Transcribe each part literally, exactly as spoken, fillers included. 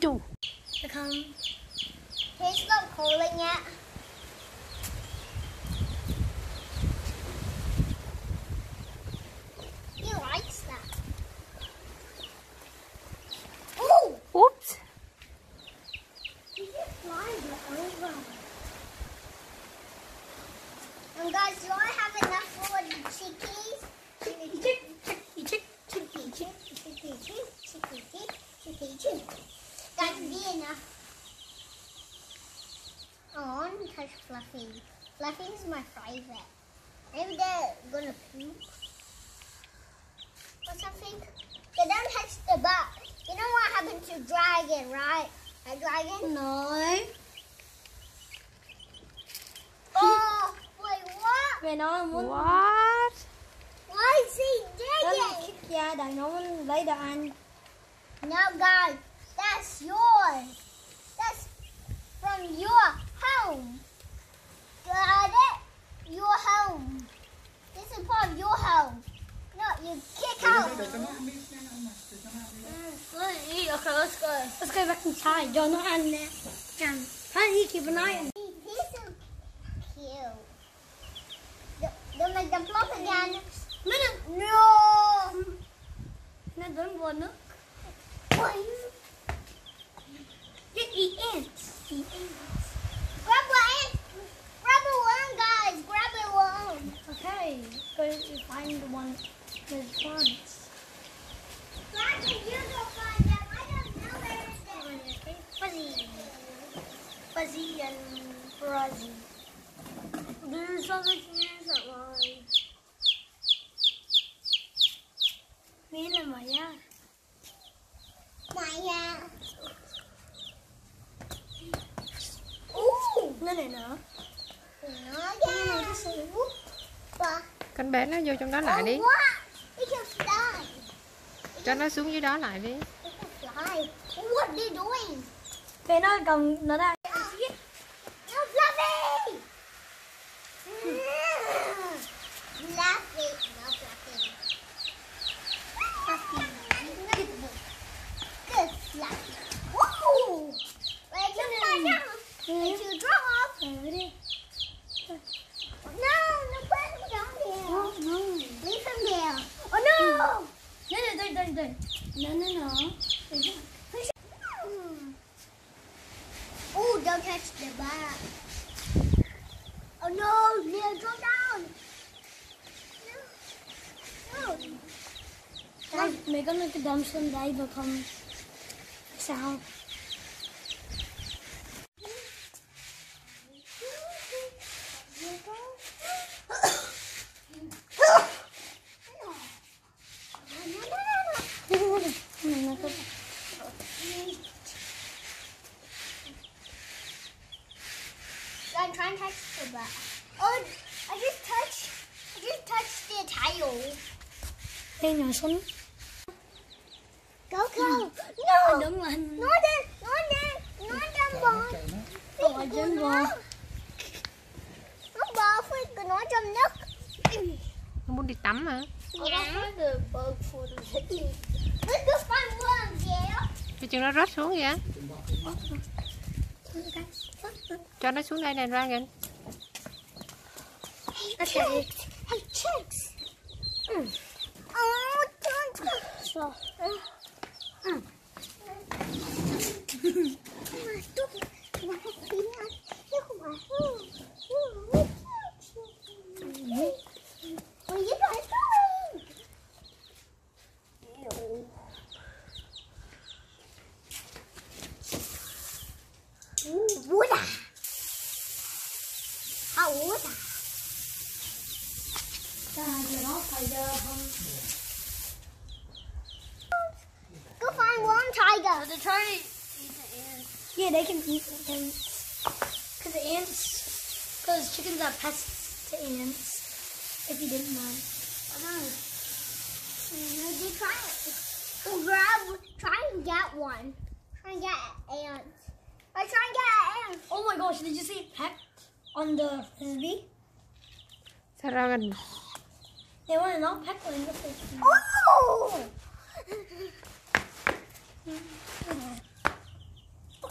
two. Come. He's not calling yet. He likes that. Oh! Oops. He just flies over. And guys, do I have enough for the chickies? Chicky chick, chicky chick, chicky chick, chicky chick, chicky chick, chicky chick. That should be enough. Oh, I want to touch Fluffy. Fluffy is my favorite. Maybe they're gonna poop or something. They don't touch the butt. You know what happened to Dragon, right? A dragon? No. Oh, wait, what? Về nói muốn What? Why is he nó là digging? kick ra đàn nó muốn lấy đồ ăn. No, guys, that's yours. That's from your home. Got it? Your home. This is part of your home. No, you kick out. Okay, let's go. Let's go back inside. Cho nó ăn nè. Ăn. Thôi đi kịp nói. He's so cute. Don't make them flop again. No, no. No. Nó đứng vô nước. Just eat ants. Eat ants. Grab one ant. Grab a worm, guys. Grab a worm. Okay. Go to find the one with plants. Dragon, you go find them. I don't know where it is. Okay. Fuzzy. Fuzzy and Fuzzy. There's something here that line. Mỹ là mày á. Mày à. Ooh. Nó này nữa. Nó ra. Ba. Con bé nó vô trong đó lại đi. Oh, what? It can fly. Cho nó xuống dưới đó lại đi. It can fly. What are they doing? Về nó cầm nó đây. No, Fluffy! Fluffy. No, Fluffy. Fluffy. Good. Good, Fluffy. Whoa! Wait, you fall down. Wait, you drop. Về đi. No, no, put him down there. Oh, no. Leave him there. Oh, no! No, no, no, no, no. No, no, no. Oh, don't touch the back. Oh no, Leo, drop down. No. No. Đây, mày có cái đâm xuống đây và không sao? I'm trying to touch the back. Oh, I just touched. I just touched the tail. Đây nhỏ xuống. Go, go. Anh No. đứng lên. Nó đi, nó đi, nó trong bò. Ở trên bò. Nó bò phải nó trong nước. Nó muốn đi tắm hả? Yeah. Let's go find worms, yeah. Cái chân nó rớt xuống vậy? Cho nó xuống đây này Dragon. Hey, chicks. Hey, chicks. Mm. Oh, don't. Slow. Mm. Where you guys going? Water. How water? Go find one tiger. They're trying to eat the ants. Yeah, they can eat the ants. Because the ants, because chickens are pests to ants. If you didn't know. I know. Mm, you try it. Well, grab, try and get one. Try and get ants. I try and get ants. Oh my gosh, did you see it pecked on the frisbee? Sao Dragon? They want to not peck on the frisbee. Oh!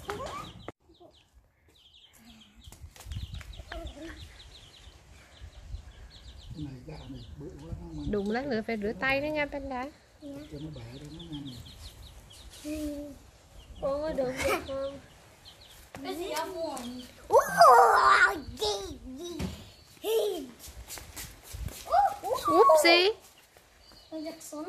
Đụng lát nữa phải rửa tay đó nha Panda. Dạ. Cho nó bẻ để nó ăn. Con có được không? Cái gì ở muộn? Whoopsie. Con giật xuống.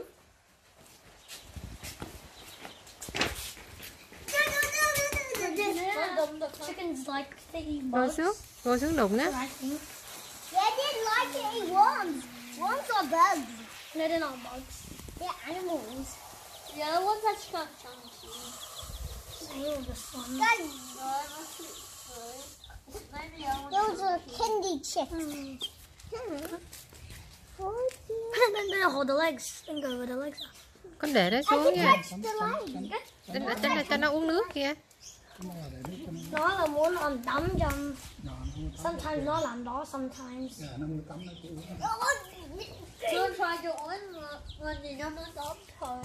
Chickens like to eat Ngồi bugs. xuống, ngồi xuống đụng đó. I think. Yeah, they like to eat worms. Worms are bugs. No, they're not bugs. They're animals. Yeah, the ones that got chunky. Oh, this one. Guys, those are candy chips. Hmm. Hmm. Then then hold the legs. Then go with the legs. Con để nó I xuống can nha. touch the line. Cho nó, cho nó, cho nó uống nước kìa. Cái này là để nước cho nó Nó là muốn làm tắm trong. nhỏ, nó không tắm. Sometimes nó làm đó, sometimes. Dạ, nó không tắm nó chỉ uống. Chưa try cho uống mà mà thì nó nó tắm thôi.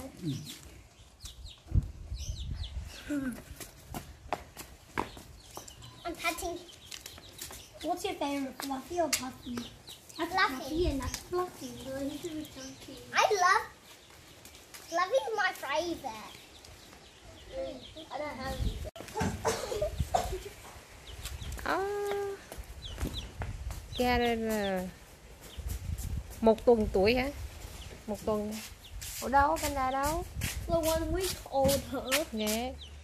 I'm patting. What's your favorite, fluffy or puffy? That's Fluffy. fluffy and that's fluffy. So he should be chunky. I love. Fluffy's my favorite. I don't have. Đó. Ra đây là một tuần tuổi hả? Một tuần. Ở đâu? Panda đâu? The one week old her. Nè.